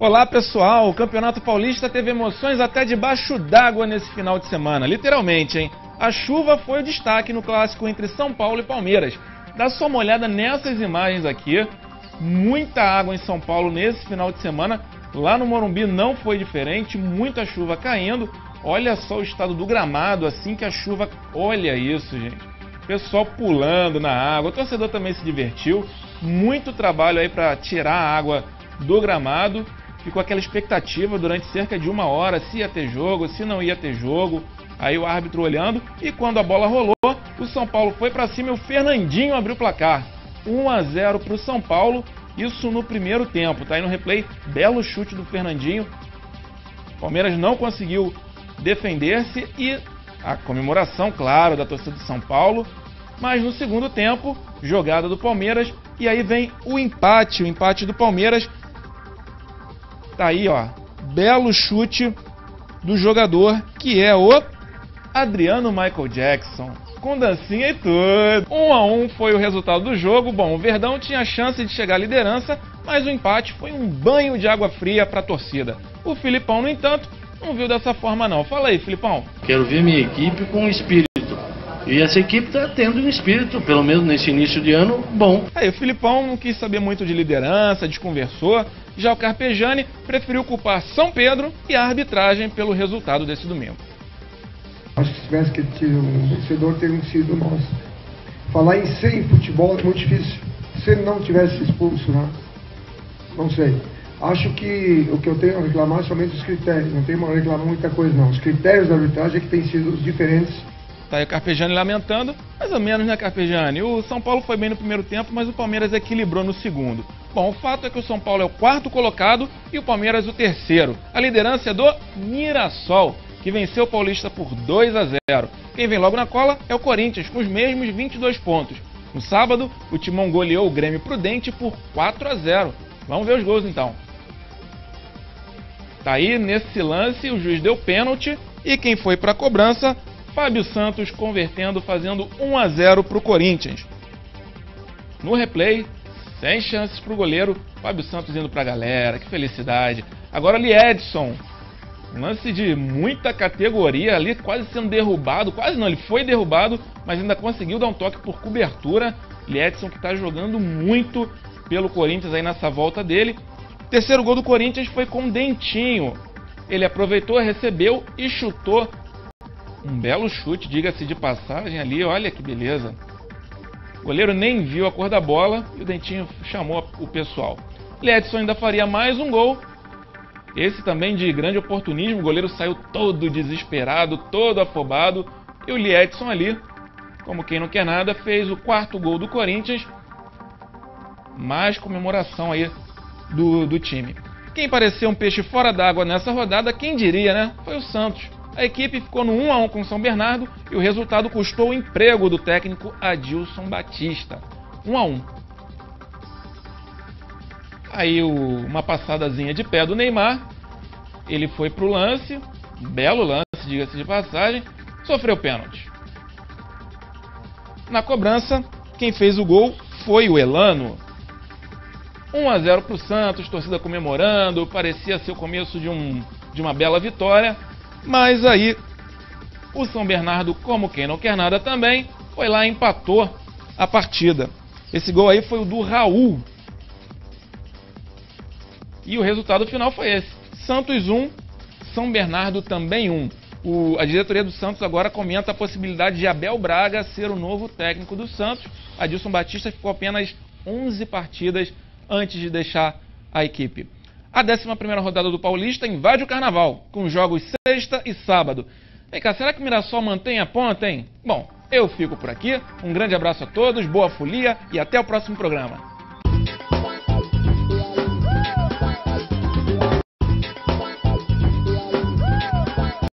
Olá pessoal, o Campeonato Paulista teve emoções até debaixo d'água nesse final de semana, literalmente, hein? A chuva foi o destaque no clássico entre São Paulo e Palmeiras. Dá só uma olhada nessas imagens aqui, muita água em São Paulo nesse final de semana, lá no Morumbi não foi diferente, muita chuva caindo. Olha só o estado do gramado assim que a chuva... Olha isso, gente. Pessoal pulando na água, o torcedor também se divertiu. Muito trabalho aí para tirar a água do gramado. Ficou aquela expectativa durante cerca de 1 hora se ia ter jogo, se não ia ter jogo. Aí o árbitro olhando e quando a bola rolou, o São Paulo foi para cima e o Fernandinho abriu o placar. 1-0 para o São Paulo, isso no primeiro tempo. Tá aí no replay, belo chute do Fernandinho. O Palmeiras não conseguiu defender-se e a comemoração, claro, da torcida de São Paulo. Mas no segundo tempo, jogada do Palmeiras e aí vem o empate do Palmeiras. Tá aí, ó, belo chute do jogador que é o Adriano Michael Jackson, com dancinha e tudo. 1-1 foi o resultado do jogo. Bom, o Verdão tinha chance de chegar à liderança, mas o empate foi um banho de água fria para a torcida. O Filipão, no entanto, não viu dessa forma não. Fala aí, Filipão. Quero ver minha equipe com espírito. E essa equipe está tendo um espírito, pelo menos nesse início de ano, bom. Aí o Filipão não quis saber muito de liderança, desconversou. Já o Carpegiani preferiu culpar São Pedro e a arbitragem pelo resultado desse domingo. Acho que se tivesse que ter um vencedor, teria sido nós. Falar em ser em futebol é muito difícil. Se ele não tivesse expulso, né? Não sei. Acho que o que eu tenho a reclamar é somente os critérios. Não tenho a reclamar muita coisa, não. Os critérios da arbitragem é que têm sido os diferentes. Tá aí o Carpegiani lamentando, mais ou menos, né, Carpegiani? O São Paulo foi bem no primeiro tempo, mas o Palmeiras equilibrou no segundo. Bom, o fato é que o São Paulo é o 4º colocado e o Palmeiras o 3º. A liderança é do Mirassol, que venceu o Paulista por 2-0. Quem vem logo na cola é o Corinthians, com os mesmos 22 pontos. No sábado, o Timão goleou o Grêmio Prudente por 4-0. Vamos ver os gols então. Tá aí, nesse lance, o juiz deu pênalti e quem foi para a cobrança... Fábio Santos convertendo, fazendo 1-0 para o Corinthians. No replay, sem chances para o goleiro, Fábio Santos indo para a galera, que felicidade. Agora Liedson, um lance de muita categoria ali, quase sendo derrubado, quase não, ele foi derrubado, mas ainda conseguiu dar um toque por cobertura. Liedson que está jogando muito pelo Corinthians aí nessa volta dele. Terceiro gol do Corinthians foi com Dentinho. Ele aproveitou, recebeu e chutou. Um belo chute, diga-se de passagem ali, olha que beleza. O goleiro nem viu a cor da bola e o Dentinho chamou o pessoal. Liedson ainda faria mais um gol. Esse também de grande oportunismo, o goleiro saiu todo desesperado, todo afobado. E o Liedson ali, como quem não quer nada, fez o 4º gol do Corinthians. Mais comemoração aí do time. Quem pareceu um peixe fora d'água nessa rodada, quem diria, né? Foi o Santos. A equipe ficou no 1-1 com São Bernardo e o resultado custou o emprego do técnico Adilson Batista. 1-1. Aí uma passadazinha de pé do Neymar. Ele foi pro lance, belo lance, diga-se de passagem, sofreu pênalti. Na cobrança, quem fez o gol foi o Elano. 1-0 pro Santos, torcida comemorando, parecia ser o começo de uma bela vitória. Mas aí, o São Bernardo, como quem não quer nada também, foi lá e empatou a partida. Esse gol aí foi o do Raul. E o resultado final foi esse. Santos 1, São Bernardo também 1. A diretoria do Santos agora comenta a possibilidade de Abel Braga ser o novo técnico do Santos. Adilson Batista ficou apenas 11 partidas antes de deixar a equipe. A 11ª rodada do Paulista invade o Carnaval, com jogos sexta e sábado. Vem cá, será que o Mirassol mantém a ponta, hein? Bom, eu fico por aqui, um grande abraço a todos, boa folia e até o próximo programa.